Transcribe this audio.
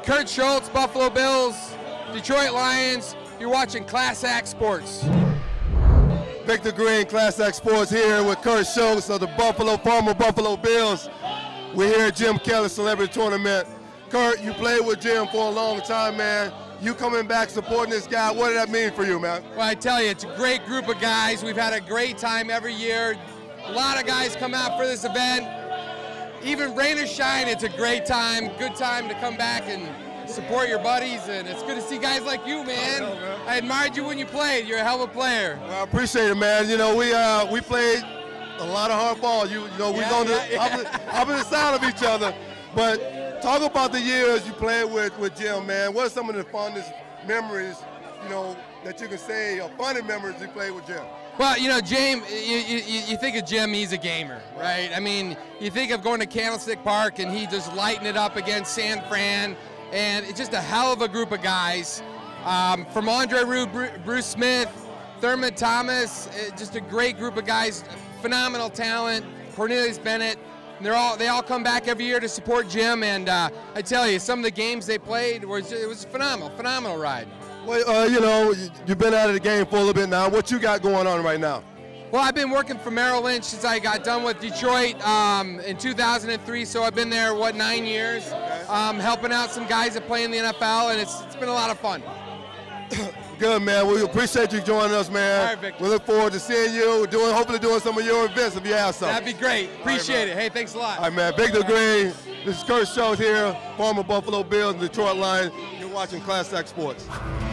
Kurt Schultz, Buffalo Bills, Detroit Lions. You're watching Class Act Sports. Victor Green, Class Act Sports here with Kurt Schultz of the former Buffalo Bills. We're here at Jim Kelly Celebrity Tournament. Kurt, you played with Jim for a long time, man. You coming back supporting this guy, what did that mean for you, man? Well, I tell you, it's a great group of guys. We've had a great time every year. A lot of guys come out for this event. Even rain or shine, it's a great time. Good time to come back and support your buddies, and it's good to see guys like you, man. I admired you when you played. You're a hell of a player. Well, I appreciate it, man. You know, we played a lot of hard ball. We was on the opposite side of each other. But talk about the years you played with Jim, man. What are some of the fondest memories, that you can say, or funny memories you played with Jim? Well, Jim, you think of Jim, he's a gamer, right? I mean, you think of going to Candlestick Park and he just lighting it up against San Fran, and it's just a hell of a group of guys. From Andre Roux, Bruce Smith, Thurman Thomas, just a great group of guys, phenomenal talent, Cornelius Bennett. They all come back every year to support Jim, and I tell you, some of the games they played, it was phenomenal ride. Well, you've been out of the game for a little bit now. What you got going on right now? Well, I've been working for Merrill Lynch since I got done with Detroit in 2003, so I've been there, 9 years, helping out some guys that play in the NFL, and it's been a lot of fun. Good, man. We appreciate you joining us, man. All right, Victor. We look forward to seeing you, hopefully doing some of your events if you have some. That'd be great. Appreciate it. Hey, thanks a lot. All right, man. Victor Green, this is Kurt Schultz here, former Buffalo Bills and Detroit Lions. You're watching Class Act Sports.